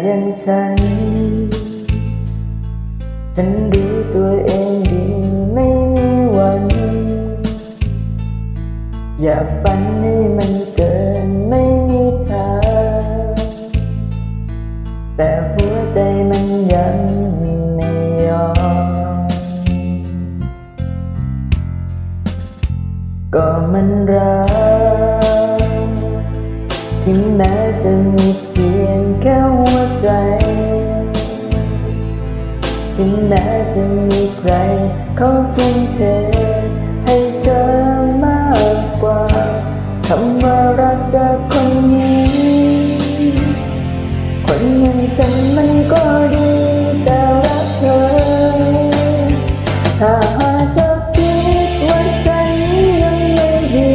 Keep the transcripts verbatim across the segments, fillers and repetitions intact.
ยังฉันฉันรู้ตัวเองดีไม่มีวันอย่าฝันให้มันเกินไม่มีทางแต่หัวใจมันยังไม่ยอมก็มันรักถึงแม้จะมีเพียงแค่หัวใจถึงแม้จะมีใครเขาทุ่มเทให้เธอมากกว่าคำว่ารักจากคนนี้คนอย่างฉันมันก็ดีแต่รักเธอถ้าหากเธอคิดว่าฉันยังไม่ดี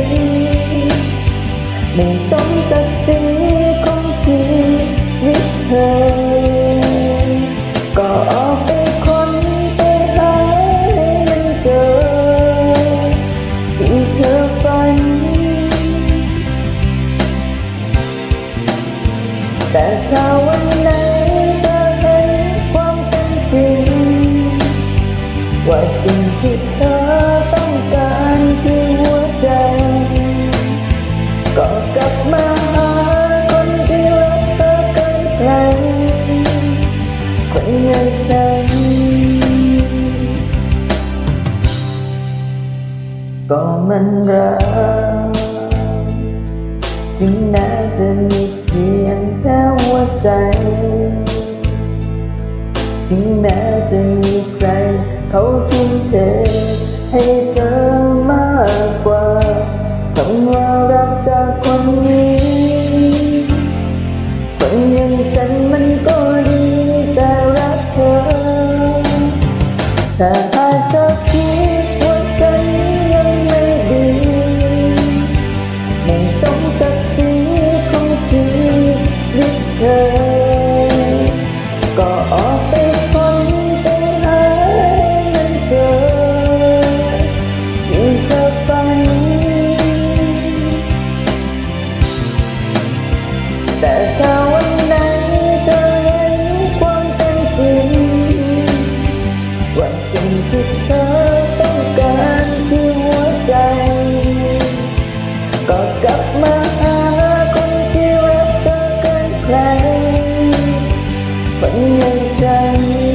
ไม่ต้องตัดสินของชีวิตเธอก็ออกไปคนไปหาให้มันเจอที่เธอฝันแต่ถ้าวันไหนเธอเห็นความเป็นจริงว่าสิ่งที่เธอต้องการคือหัวใจก็กลับมาหาคนที่รักเธอเกินใครคนอย่างฉันก็มันรักถึงแม้จะมีเพียงแค่หัวใจถึงแม้จะมีใครเขาทุ่มเทให้เธอมากกว่าคำว่ารักจากคนนี้คนอย่างฉันมันก็ดีแต่รักเธอแต่หากเธอคิดว่าฉันยังไม่ดีไม่ต้องตัดสินของชีวิตเธอก็ออกไปคนไปหาให้มันเจอที่เธอฝันแต่ถ้าวันไหนเธอเห็นความเป็นจริงว่าสิ่งที่เธอต้องการคือหัวใจก็กลับมาหาคนที่รักเธอเกินใครคนอย่างฉัน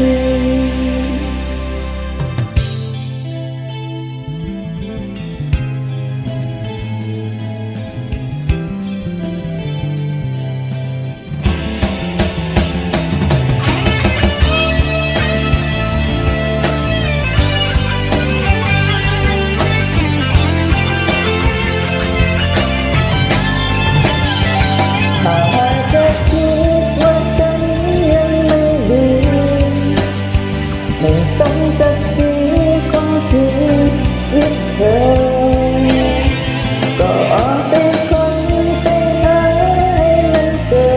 ถ้าหากเธอคิดว่าฉันยังไม่ดีไม่สมศักดิ์ศรีของชีวิตเธอก็ออกไปคนไปหาให้มันเจอ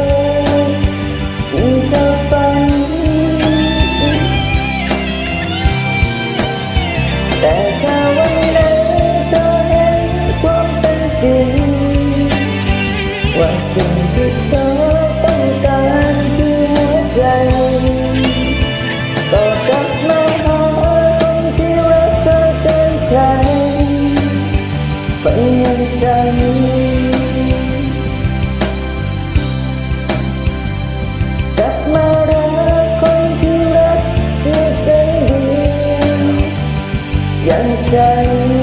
ที่เธอฝันแต่ถ้าวันไหนเธอเห็นความเป็นจริงว่าสิ่งที่เธอต้องการคือหัวใจก็กลับมาหาคนที่รักเธอเกินใครคนอย่างฉันกลับมารักคนที่รักหัวใจเดียวอย่างฉัน